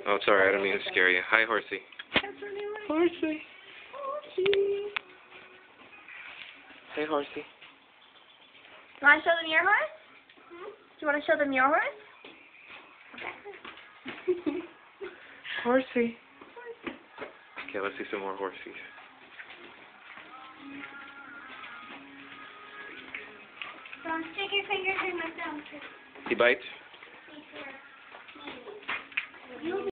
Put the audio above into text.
Oh, sorry, I don't mean to scare you. Hi, Horsey. Horsey. Hey, Horsey. You want to show them your horse? Do you want to show them your horse? Horsey. Okay, let's see some more horsies. Don't stick your fingers in my thumb. He bites? You